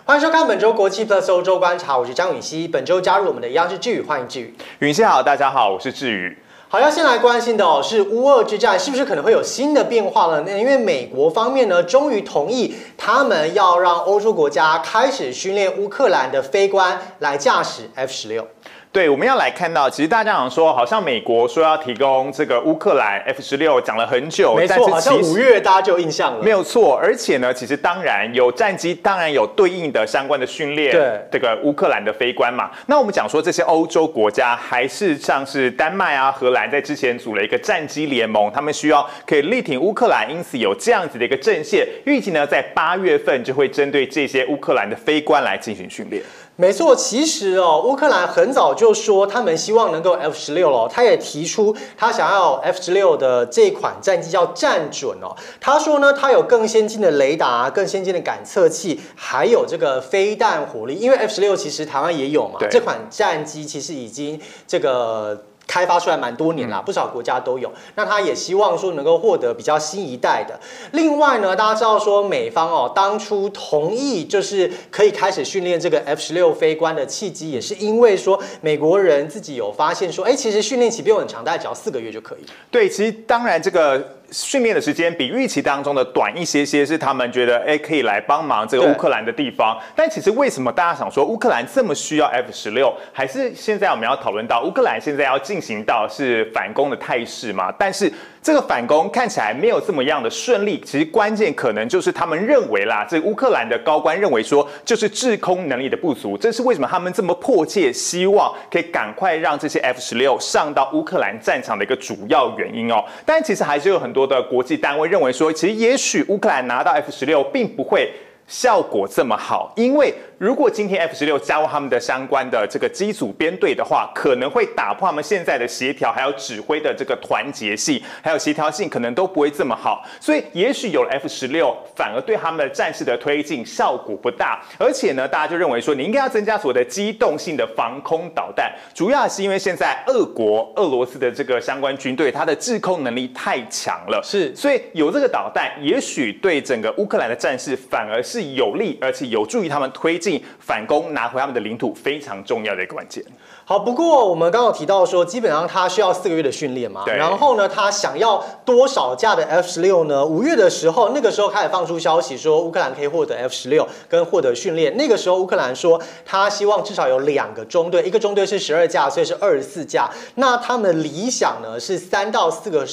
欢迎收看本周国际 Plus 欧洲观察，我是张允熙。本周加入我们的一样是志宇，欢迎志宇。 允熙好，大家好，我是志宇。 好，要先来关心的是乌俄之战是不是可能会有新的变化了呢？因为美国方面呢，终于同意他们要让欧洲国家开始训练乌克兰的飞官来驾驶 F-16。 对，我们要来看到，其实大家讲说，好像美国说要提供这个乌克兰 F-16，讲了很久， 没错，好像5月大家就有印象了。 没有错，而且呢，其实当然有战机，当然有对应的相关的训练， 对这个乌克兰的飞官嘛。那我们讲说，这些欧洲国家还是像是丹麦啊、荷兰，在之前组了一个战机联盟，他们需要可以力挺乌克兰，因此有这样子的一个阵线，预计呢在8月份就会针对这些乌克兰的飞官来进行训练。 没错，其实乌克兰很早就说他们希望能够 F-16了，他也提出他想要 F-16的这款战机叫战准哦。他说呢，它有更先进的雷达、更先进的感测器，还有这个飞弹火力。因为 F-16其实台湾也有嘛，这款战机其实已经这个开发出来蛮多年啦，不少国家都有。那他也希望说能够获得比较新一代的。另外呢，大家知道说美方当初同意就是可以开始训练这个 F-16飞官的契机，也是因为说美国人自己有发现说，其实训练期不用很长，大概只要4个月就可以。 对，其实当然这个训练的时间比预期当中的短一些，是他们觉得可以来帮忙这个乌克兰的地方。但其实为什么大家想说乌克兰这么需要 F-16？还是现在我们要讨论到乌克兰现在要进行到是反攻的态势嘛？但是这个反攻看起来没有这么样的顺利。其实关键可能就是他们认为啦，这个乌克兰的高官认为说，就是制空能力的不足。这是为什么他们这么迫切希望可以赶快让这些 F-16上到乌克兰战场的一个主要原因哦。但其实还是有很多的国际单位认为说，其实也许乌克兰拿到 F-16并不会效果这么好，因为如果今天 F-16加入他们的相关的这个机组编队的话，可能会打破他们现在的协调，还有指挥的这个团结性，还有协调性，可能都不会这么好。所以也许有了 F-16，反而对他们的战事的推进效果不大。而且呢，大家就认为说，你应该要增加所谓的机动性的防空导弹，主要是因为现在俄罗斯的这个相关军队，它的制空能力太强了，所以有这个导弹，也许对整个乌克兰的战事反而是有利，而且有助于他们推进反攻，拿回他们的领土，非常重要的一个关键。 好，不过我们刚刚提到说，基本上他需要4个月的训练嘛，然后呢，他想要多少架的 F-16呢？5月的时候，那个时候开始放出消息说，乌克兰可以获得 F-16跟获得训练。那个时候乌克兰说，他希望至少有2个中队，一个中队是12架，所以是24架。那他们的理想呢是3到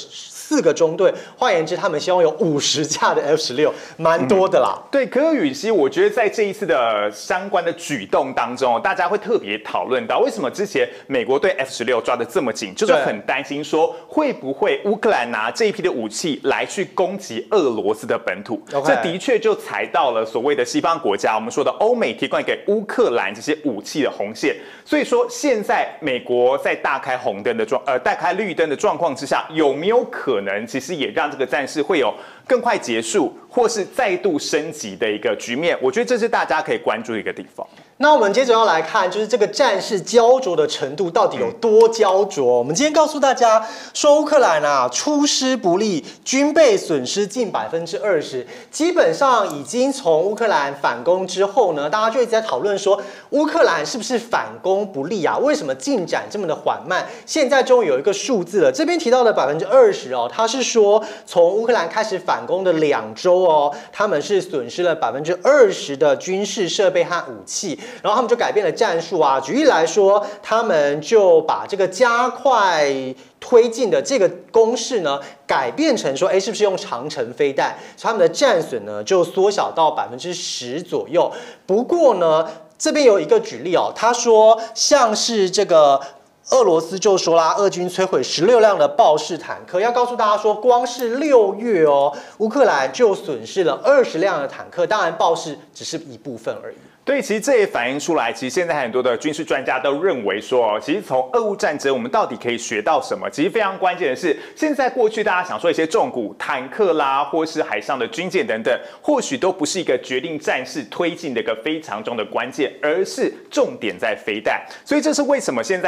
4个中队，换言之，他们希望有50架的 F-16，蛮多的啦。 对，可是允熙，我觉得在这一次的相关的举动当中，大家会特别讨论到，为什么之前美国对 F-16抓得这么紧，就是很担心说会不会乌克兰拿这一批的武器来去攻击俄罗斯的本土。这的确就踩到了所谓的西方国家，我们说的欧美提供给乌克兰这些武器的红线。所以说，现在美国在大开绿灯的状况之下，有没有可能其实也让这个战事会有更快结束，或是再度升级的一个局面？我觉得这是大家可以关注的一个地方。 那我们接着要来看，就是这个战事焦灼的程度到底有多焦灼？我们今天告诉大家说，乌克兰出师不利，军备损失近20%，基本上已经从乌克兰反攻之后呢，大家就一直在讨论说，乌克兰是不是反攻不利啊？为什么进展这么的缓慢？现在终于有一个数字了，这边提到的20%哦，它是说从乌克兰开始反攻的2周哦，他们是损失了20%的军事设备和武器。然后他们就改变了战术啊，举例来说，他们就把这个加快推进的这个公式呢，改变成说，是不是用长程飞弹？所以他们的战损呢就缩小到10%左右。不过呢，这边有一个举例哦，他说像是这个俄罗斯就说啦，俄军摧毁16辆的豹式坦克。要告诉大家说，光是6月哦，乌克兰就损失了20辆的坦克，当然豹式只是一部分而已。 对，其实这也反映出来，其实现在很多的军事专家都认为说，其实从俄乌战争我们到底可以学到什么？其实非常关键的是，现在过去大家想说一些重武坦克啦，或是海上的军舰等等，或许都不是一个决定战事推进的一个非常重的关键，而是重点在飞弹。所以这是为什么现在新型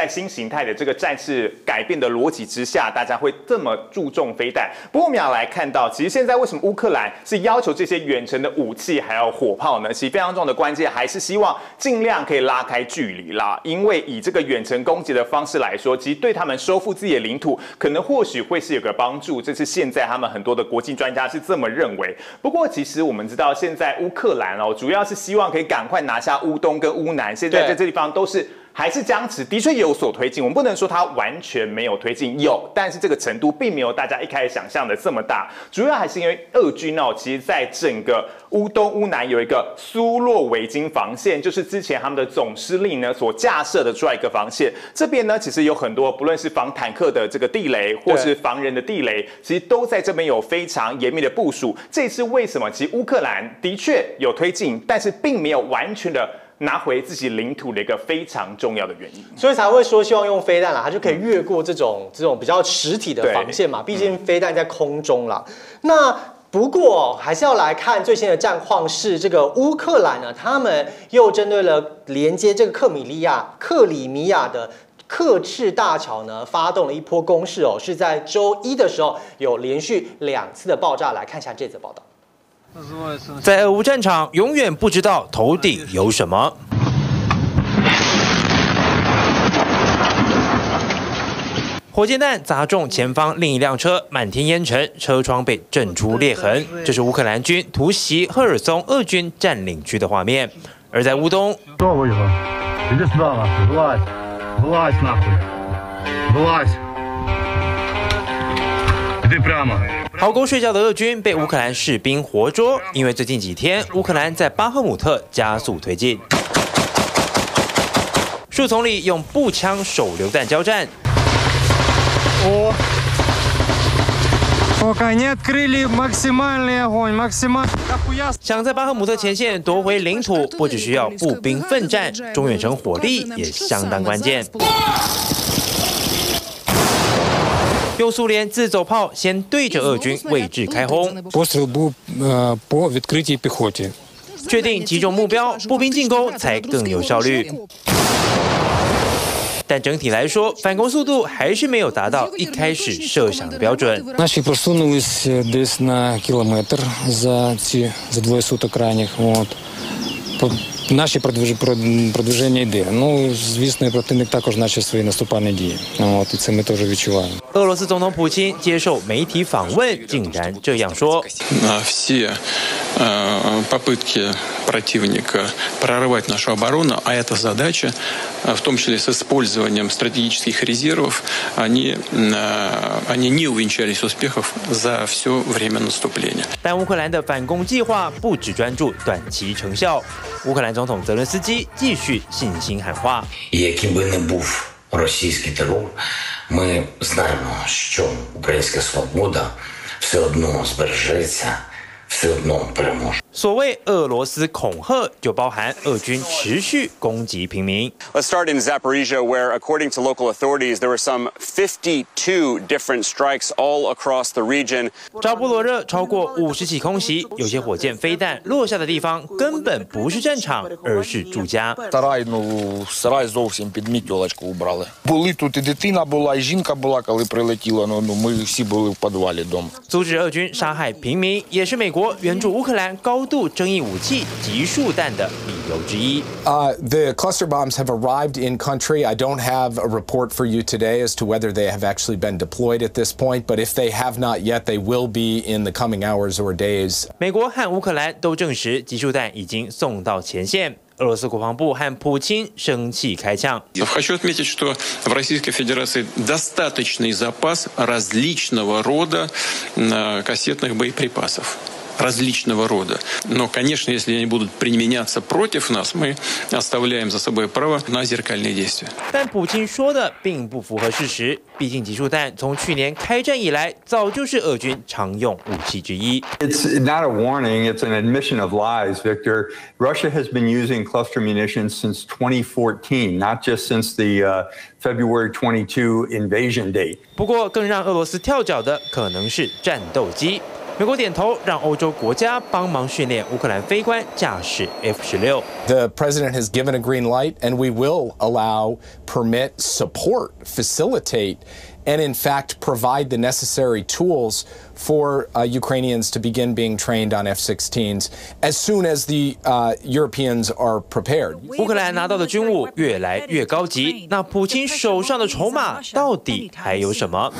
形态的这个战事改变的逻辑之下，大家会这么注重飞弹。不过我们要来看到，其实现在为什么乌克兰是要求这些远程的武器还有火炮呢？其实非常重要的关键还是希望尽量可以拉开距离啦。因为以这个远程攻击的方式来说，其实对他们收复自己的领土，可能或许会是有个帮助。这是现在他们很多的国际专家是这么认为。不过其实我们知道，现在乌克兰主要是希望可以赶快拿下乌东跟乌南，现在在这地方都是。还是僵持，的确有所推进。我们不能说它完全没有推进，有，但是这个程度并没有大家一开始想象的这么大。主要还是因为俄军其实在整个乌东、乌南有一个苏洛维金防线，就是之前他们的总司令呢所架设的出来一个防线。这边呢，其实有很多，不论是防坦克的这个地雷，或是防人的地雷，其实都在这边有非常严密的部署。这也是为什么，其实乌克兰的确有推进，但是并没有完全的。拿回自己领土的一个非常重要的原因， 所以才会说希望用飞弹啦，它就可以越过这种比较实体的防线嘛。毕竟飞弹在空中啦。那不过还是要来看最新的战况，是这个乌克兰呢，他们又针对了连接这个克里米亚的克赤大桥呢，发动了一波攻势是在周一的时候有连续2次的爆炸。来看一下这则报道。 在俄乌战场，永远不知道头顶有什么。火箭弹砸中前方另一辆车，漫天烟尘，车窗被震出裂痕。这是乌克兰军突袭赫尔松俄军占领区的画面。而在乌东，好狗睡觉的俄军被乌克兰士兵活捉，因为最近几天乌克兰在巴赫姆特加速推进，树丛里用步枪手榴弹交战。想在巴赫姆特前线夺回领土，不只需要步兵奋战，中远程火力也相当关键。用苏联自走炮先对着俄军位置开轰，确定击中目标，步兵进攻才更有效率。但整体来说，反攻速度还是没有达到一开始设想的标准。 Наші просунулись десь на кілометр за двоє суток ранніх. Наші продвиження йде. Ну, звісно, противник також наче свої наступальні дії. І це ми теж відчуваємо. 俄罗斯总统普京接受媒体访问，竟然这样说： Все попытки противника прорывать нашу оборону, а эта задача, в том числе с использованием стратегических резервов, они не увенчались успехов за все время наступления. 但乌克兰的反攻计划不只专注短期成效。乌克兰总统泽连斯基继续信心喊话。 Яким би не був російський терор, ми знаємо, що українська свобода все одно збережеться, все одно переможе. 所谓俄罗斯恐吓，就包含俄军持续攻击平民。 Let's start in Zaporizhia, where, according to local authorities, there were some 52 different strikes all across the region. 扎波罗热超过50起空袭，有些火箭飞弹落下的地方根本不是战场，而是住家。 Сарай зовсім під мітьолочку убрали. Були тут і дитина була, і жінка була, коли прилетіла. Ми всі були в підвалі вдома. 阻止俄军杀害平民，也是美国援助乌克兰高度争议武器集束弹的理由之一。 The cluster bombs have arrived in country. I don't have a report for you today as to whether they have actually been deployed at this point, but if they have not yet, they will be in the coming hours or days. 美国和乌克兰都证实集束弹已经送到前线。 俄罗斯国防部和普京生气开枪。 Хочу отметить, что в Российской Федерации достаточный запас различного рода кассетных боеприпасов. Различного рода. Но, конечно, если они будут применяться против нас, мы оставляем за собой право на зеркальные действия. 但普京说的并不符合事实，毕竟集束弹从去年开战以来，早就是俄军常用武器之一。 It's not a warning, it's an admission of lies, Victor. Russia has been using cluster munitions since 2014, not just since the February 22 invasion date. 不过，更让俄罗斯跳脚的可能是战斗机。 美国点头，让欧洲国家帮忙训练乌克兰飞官驾驶 F-16。 The president has given a green light, and we will allow, permit, support, facilitate, and in fact provide the necessary tools for Ukrainians to begin being trained on F-16s as soon as the Europeans are prepared. 乌克兰拿到的军务越来越高级，那普京手上的筹码到底还有什么？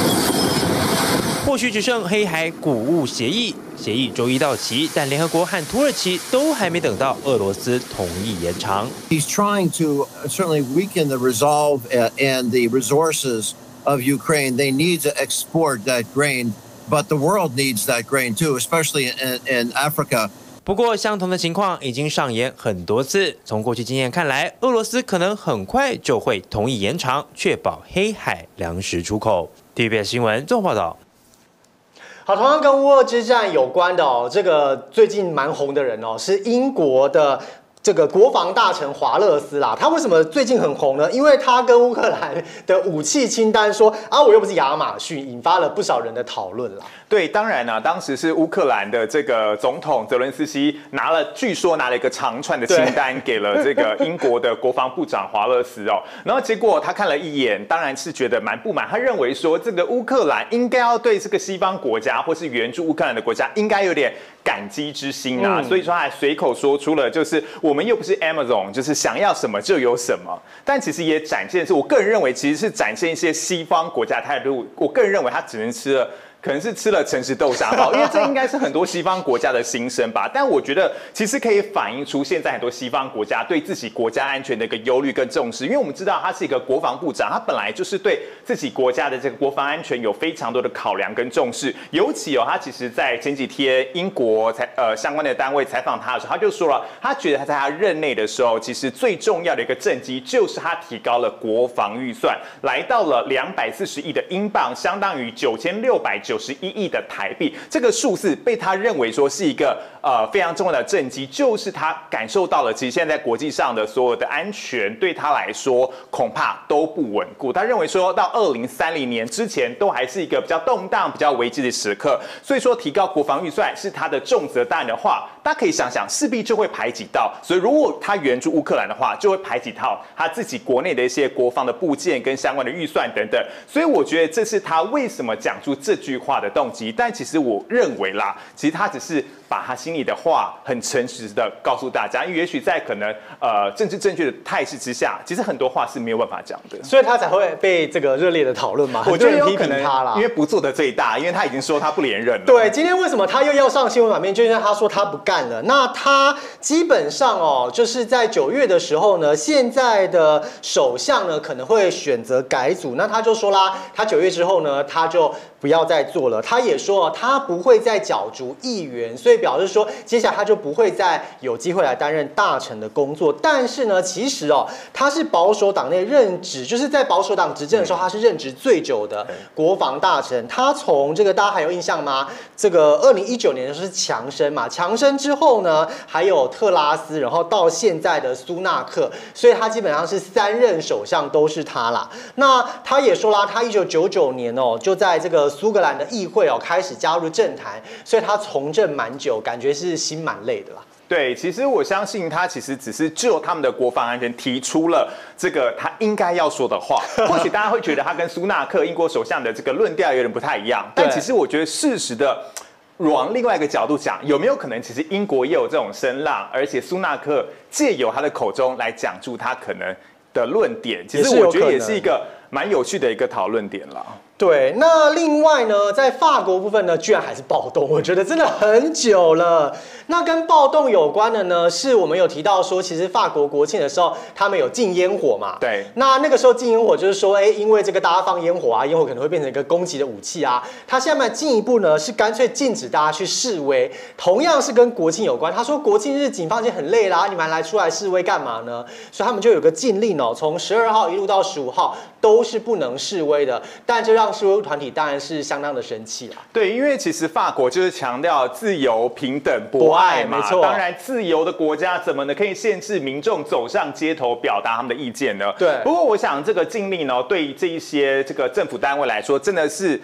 或许只剩黑海谷物协议，协议周一到期，但联合国和土耳其都还没等到俄罗斯同意延长。 He's trying to certainly weaken the resolve and the resources of Ukraine. They need to export that grain, but the world needs that grain too, especially in Africa. 不过，相同的情况已经上演很多次。从过去经验看来，俄罗斯可能很快就会同意延长，确保黑海粮食出口。TVBS 新闻综合报道。 好，同样跟乌俄之战有关的哦，这个最近蛮红的人哦，是英国的这个国防大臣华勒斯啦。他为什么最近很红呢？因为他跟乌克兰的武器清单说啊，我又不是亚马逊，引发了不少人的讨论啦。 对，当然呢，当时是乌克兰的这个总统泽伦斯基据说拿了一个长串的清单给了这个英国的国防部长华勒斯哦，然后结果他看了一眼，当然是觉得蛮不满，他认为说这个乌克兰应该要对这个西方国家或是援助乌克兰的国家应该有点感激之心啊，所以说他还随口说出了就是我们又不是 Amazon， 就是想要什么就有什么，但其实也展现的是，我个人认为其实是展现一些西方国家态度，我个人认为他只能可能是吃了诚实豆沙包，因为这应该是很多西方国家的心声吧。但我觉得其实可以反映出现在很多西方国家对自己国家安全的一个忧虑跟重视，因为我们知道他是一个国防部长，他本来就是对自己国家的这个国防安全有非常多的考量跟重视。尤其他其实在前几天英国相关的单位采访他的时候，他就说了，他觉得他在他任内的时候，其实最重要的一个政绩就是他提高了国防预算，来到了240亿的英镑，相当于9691亿的台币，这个数字被他认为说是一个非常重要的政绩，就是他感受到了，其实现在在国际上的所有的安全对他来说恐怕都不稳固。他认为说到2030年之前都还是一个比较动荡、比较危机的时刻，所以说提高国防预算是他的重责大任的话，大家可以想想，势必就会排挤到。所以如果他援助乌克兰的话，就会排挤到他自己国内的一些国防的部件跟相关的预算等等。所以我觉得这是他为什么讲出这句话的动机，但其实我认为啦，其实他只是把他心里的话很诚实的告诉大家，因为也许在可能政治正确的态势之下，其实很多话是没有办法讲的， 所以他才会被这个热烈的讨论嘛。 我觉得有可能批评他啦， 因为不做的最大，因为他已经说他不连任了。 对，今天为什么他又要上新闻版面？就是因为他说他不干了。那他基本上哦，就是在9月的时候呢，现在的首相呢可能会选择改组。那他就说啦，他9月之后呢，他就不要再做了。他也说他不会再角逐议员，所以表示说接下来他就不会再有机会来担任大臣的工作。但是呢，其实哦，他是保守党内任职，就是在保守党执政的时候，他是任职最久的国防大臣。他从这个大家还有印象吗？这个2019年的时候是强生嘛，强生之后呢，还有特拉斯，然后到现在的苏纳克，所以他基本上是3任首相都是他啦。那他也说啦，他1999年哦，就在这个苏格兰的议会哦开始加入政坛，所以他从政蛮久，感觉是心蛮累的啦。 对，其实我相信他其实只是就他们的国防安全提出了这个他应该要说的话。或许大家会觉得他跟苏纳克英国首相的这个论调有点不太一样，但其实我觉得事实的往另外一个角度讲，有没有可能其实英国也有这种声浪，而且苏纳克借由他的口中来讲出他可能的论点，其实我觉得也是一个蛮有趣的一个讨论点啦。 对，那另外呢，在法国部分呢，居然还是暴动，我觉得真的很久了。那跟暴动有关的呢，是我们有提到说，其实法国国庆的时候，他们有禁烟火嘛。 对。 那个时候禁烟火就是说，因为这个大家放烟火啊，烟火可能会变成一个攻击的武器啊。他现在进一步呢，是干脆禁止大家去示威，同样是跟国庆有关。他说国庆日警方已经很累啦，你们还出来示威干嘛呢？所以他们就有个禁令哦，从12号一路到15号都是不能示威的。但这让示威团体当然是相当的生气啦。 对，因为其实法国就是强调自由、平等、博爱嘛。 没错。 当然，自由的国家怎么呢可以限制民众走上街头表达他们的意见呢？ 对。 不过我想这个禁令呢，对这一些这个政府单位来说，真的是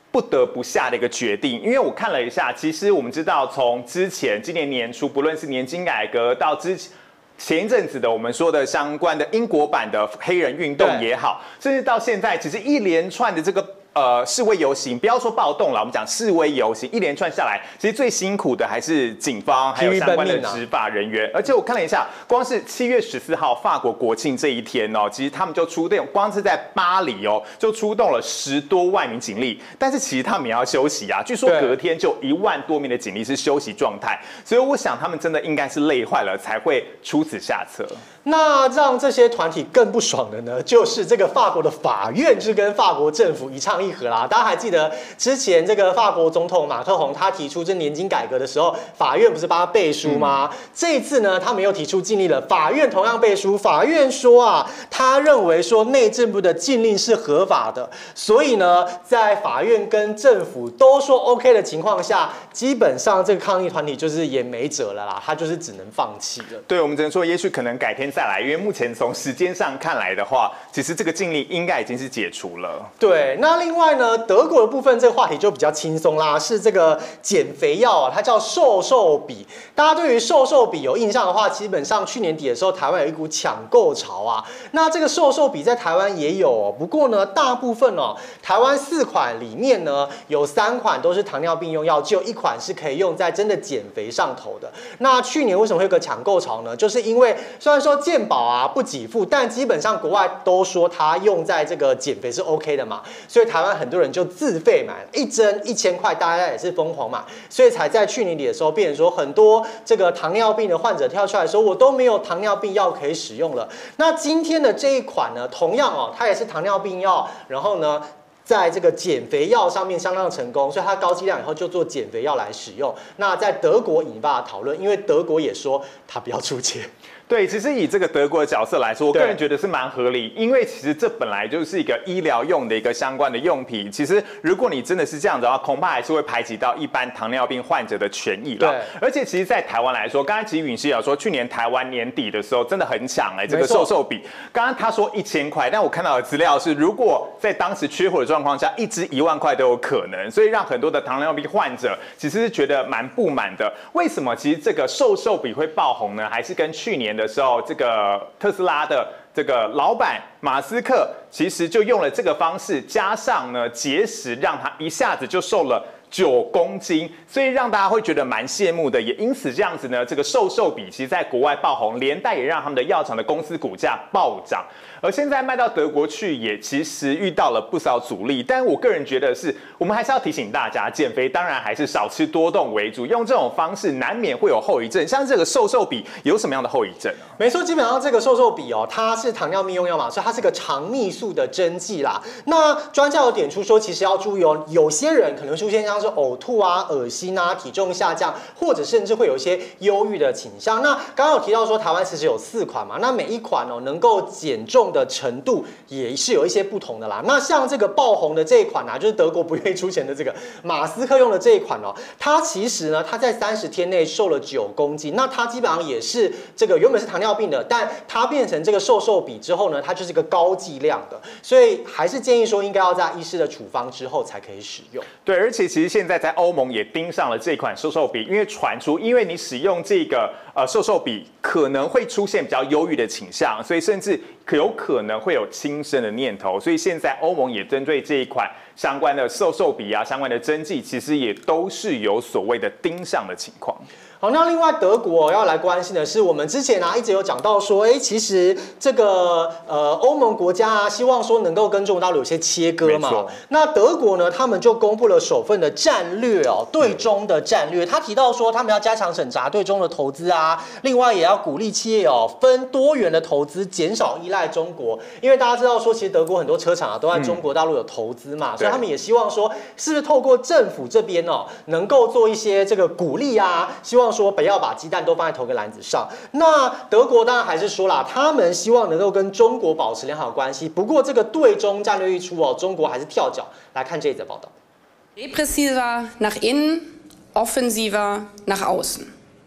不得不下的一个决定，因为我看了一下，其实我们知道，从之前今年年初，不论是年金改革到前一阵子的我们说的相关的英国版的黑人运动也好，甚至到现在，其实一连串的这个示威游行，不要说暴动了，我们讲示威游行，一连串下来，其实最辛苦的还是警方还有相关的执法人员。而且我看了一下，光是7月14号法国国庆这一天哦，其实他们就出动，光是在巴黎哦，就出动了10多万名警力。但是其实他们也要休息啊，据说隔天就1万多名的警力是休息状态，所以我想他们真的应该是累坏了，才会出此下策。 那让这些团体更不爽的呢，就是这个法国的法院就跟法国政府一唱一和啦。大家还记得之前这个法国总统马克宏他提出这年金改革的时候，法院不是帮他背书吗？这一次呢，他们又提出禁令了，法院同样背书。法院说啊，他认为说内政部的禁令是合法的，所以呢，在法院跟政府都说 OK 的情况下，基本上这个抗议团体就是也没辙了啦，他就是只能放弃了。 对，我们只能说，也许可能改天再来，因为目前从时间上看来的话，其实这个禁令应该已经是解除了。 对，那另外呢，德国的部分这个话题就比较轻松啦，是这个减肥药啊，它叫瘦瘦笔。大家对于瘦瘦笔有印象的话，基本上去年底的时候，台湾有一股抢购潮啊。那这个瘦瘦笔在台湾也有哦，不过呢，大部分哦，台湾4款里面呢，有3款都是糖尿病用药，只有1款是可以用在真的减肥上头的。那去年为什么会有个抢购潮呢？就是因为虽然说健保啊不给付，但基本上国外都说它用在这个减肥是 OK 的嘛，所以台湾很多人就自费买1针1000块，大家也是疯狂买，所以才在去年底的时候，变成说很多这个糖尿病的患者跳出来说，我都没有糖尿病药可以使用了。那今天的这一款呢，同样哦，它也是糖尿病药，然后呢，在这个减肥药上面相当的成功，所以它高剂量以后就做减肥药来使用。那在德国引发讨论，因为德国也说它不要出钱。 对，其实以这个德国的角色来说，我个人觉得是蛮合理，因为其实这本来就是一个医疗用的一个相关的用品。其实如果你真的是这样子的话，恐怕还是会排挤到一般糖尿病患者的权益啦。对，而且其实，在台湾来说，刚才其实允熙有说，去年台湾年底的时候真的很抢这个瘦瘦笔。刚刚他说1000块，但我看到的资料是，如果在当时缺货的状况下，一支1万块都有可能，所以让很多的糖尿病患者其实是觉得蛮不满的。为什么其实这个瘦瘦笔会爆红呢？还是跟去年的时候，这个特斯拉的这个老板马斯克其实就用了这个方式，加上呢节食，让他一下子就瘦了9公斤，所以让大家会觉得蛮羡慕的。也因此这样子呢，这个瘦瘦笔其实在国外爆红，连带也让他们的药厂的公司股价暴涨。而现在卖到德国去，也其实遇到了不少阻力。但我个人觉得是，我们还是要提醒大家，减肥当然还是少吃多动为主，用这种方式难免会有后遗症。像这个瘦瘦笔有什么样的后遗症啊？ 没错，基本上这个瘦瘦笔哦，它是糖尿病用药嘛，所以它是个肠泌素的针剂啦。那专家有点出说，其实要注意哦，有些人可能出现像是呕吐啊、恶心啊、体重下降，或者甚至会有一些忧郁的倾向。那刚刚有提到说，台湾其实有4款嘛，那每一款哦能够减重的程度也是有一些不同的啦。那像这个爆红的这一款啊，就是德国不愿意出钱的这个马斯克用的这一款哦，它其实呢，它在30天内瘦了9公斤。那它基本上也是这个原本是糖尿病的，但它变成这个瘦瘦笔之后呢，它就是一个高剂量的，所以还是建议说应该要在医师的处方之后才可以使用。 对，而且其实现在在欧盟也盯上了这款瘦瘦笔，因为传出因为你使用这个瘦瘦笔可能会出现比较忧郁的倾向，所以甚至有可能会有轻生的念头，所以现在欧盟也针对这一款相关的瘦瘦笔啊、相关的针剂，其实也都是有所谓的盯上的情况。 好，那另外德国要来关心的是，我们之前一直有讲到说，其实这个欧盟国家啊，希望说能够跟中国大陆有些切割嘛。那德国呢，他们就公布了首份的战略哦，对中的战略。他提到说，他们要加强审查对中的投资啊，另外也要鼓励企业哦分多元的投资，减少依赖中国。因为大家知道说，其实德国很多车厂啊都在中国大陆有投资嘛，所以他们也希望说，是不是透过政府这边哦，能够做一些这个鼓励啊，希望说不要把鸡蛋都放在同一个篮子上。那德国当然还是说啦，他们希望能够跟中国保持良好关系。不过这个对中战略一出哦，中国还是跳脚。来看这一则报道。 Repressiver nach innen, offensiver nach außen.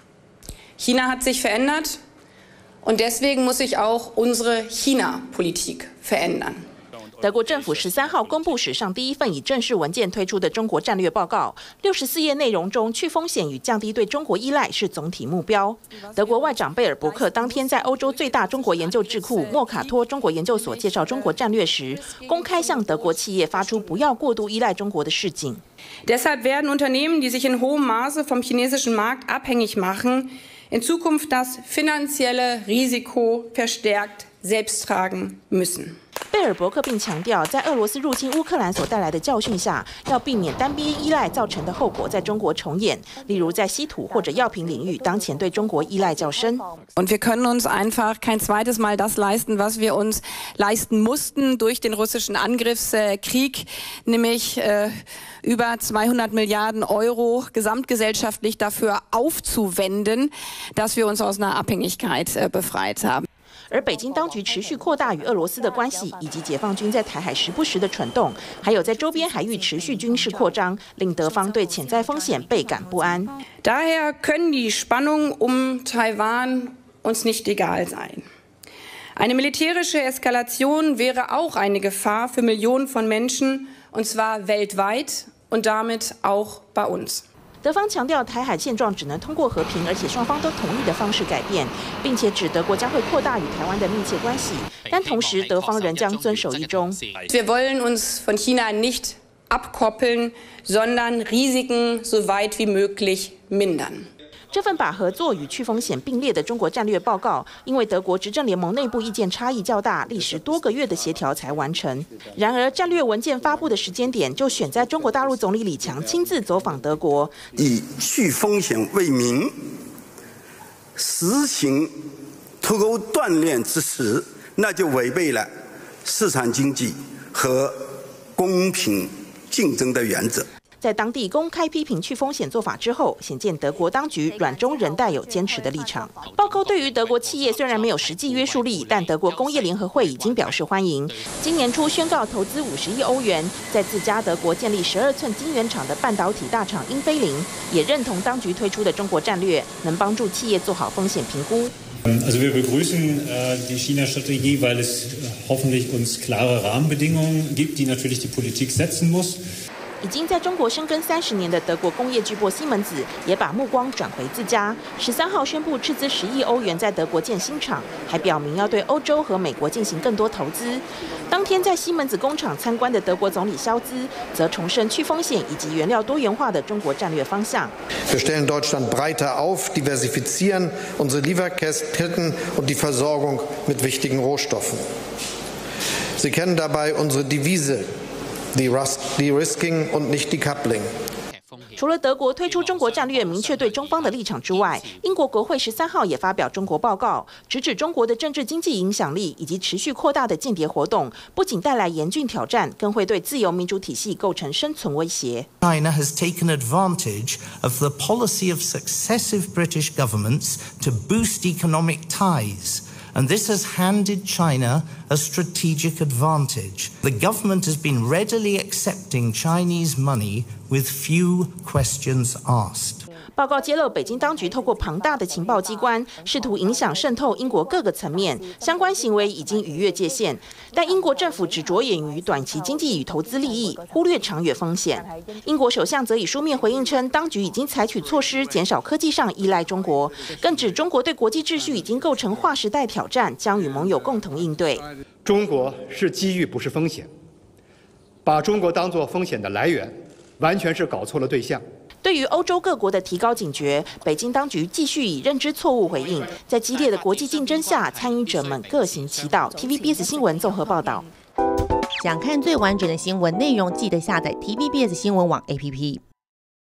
China hat sich verändert und deswegen muss sich auch unsere China-Politik verändern. 德国政府13号公布史上第一份以正式文件推出的中国战略报告，64页内容中，去风险与降低对中国依赖是总体目标。德国外长贝尔伯克当天在欧洲最大中国研究智库莫卡托中国研究所介绍中国战略时，公开向德国企业发出不要过度依赖中国的示警。 Deshalb werden Unternehmen, die sich in hohem Maße vom chinesischen Markt abhängig machen, in Zukunft das finanzielle Risiko verstärkt selbst tragen müssen. 贝尔伯克并强调，在俄罗斯入侵乌克兰所带来的教训下，要避免单边依赖造成的后果在中国重演，例如在稀土或者药品领域，当前对中国依赖较深。 Und wir können uns einfach kein zweites Mal das leisten, was wir uns leisten mussten durch den russischen Angriffskrieg, nämlich über 200 Milliarden Euro gesamtgesellschaftlich dafür aufzuwenden, dass wir uns aus einer Abhängigkeit befreit haben. 而北京当局持续扩大与俄罗斯的关系，以及解放军在台海时不时的蠢动，还有在周边海域持续军事扩张，令德方对潜在风险倍感不安。 Daher können die Spannungen Taiwan uns nicht egal sein. Eine militärische Eskalation wäre auch eine Gefahr für Millionen von Menschen, und zwar weltweit und damit auch bei uns. 德方强调，台海现状只能通过和平，而且双方都同意的方式改变，并且指德国将会扩大与台湾的密切关系，但同时德方仍将遵守一中。 Wir wollen uns von China nicht abkoppeln, sondern Risiken so weit wie möglich mindern. 这份把合作与去风险并列的中国战略报告，因为德国执政联盟内部意见差异较大，历时多个月的协调才完成。然而，战略文件发布的时间点就选在中国大陆总理李强亲自走访德国， 以去风险为名，实行脱钩断链之时，那就违背了市场经济和公平竞争的原则。 在当地公开批评去风险做法之后，显见德国当局软中仍带有坚持的立场。报告对于德国企业虽然没有实际约束力，但德国工业联合会已经表示欢迎。今年初宣告投资50亿欧元，在自家德国建立12寸晶圆厂的半导体大厂英飞凌，也认同当局推出的中国战略，能帮助企业做好风险评估。 Also wir begrüßen die China-Strategie, weil es hoffentlich uns klare Rahmenbedingungen gibt, die natürlich die Politik setzen muss. 已经在中国深耕30年的德国工业巨擘西门子，也把目光转回自家。13号宣布斥资10亿欧元在德国建新厂，还表明要对欧洲和美国进行更多投资。当天在西门子工厂参观的德国总理肖兹，则重申去风险以及原料多元化的中国战略方向。 Wir stellen Deutschland breiter auf, diversifizieren unsere Lieferketten und die Versorgung mit wichtigen Rohstoffen. Sie kennen dabei unsere Devise. De-risking und nicht decoupling. 除了德国推出中国战略，明确对中方的立场之外，英国国会13号也发表中国报告，直指中国的政治经济影响力以及持续扩大的间谍活动，不仅带来严峻挑战，更会对自由民主体系构成生存威胁。 China has taken advantage of the policy of successive British governments to boost economic ties. And this has handed China a strategic advantage. The government has been readily accepting Chinese money with few questions asked. 报告揭露，北京当局透过庞大的情报机关，试图影响渗透英国各个层面，相关行为已经逾越界限。但英国政府只着眼于短期经济与投资利益，忽略长远风险。英国首相则以书面回应称，当局已经采取措施减少科技上依赖中国，更指中国对国际秩序已经构成划时代挑战，将与盟友共同应对。 中国是机遇，不是风险。把中国当作风险的来源，完全是搞错了对象。 对于欧洲各国的提高警觉，北京当局继续以认知错误回应。在激烈的国际竞争下，参与者们各行其道。TVBS 新闻综合报道。 想看最完整的新闻内容，记得下载 TVBS 新闻网 APP。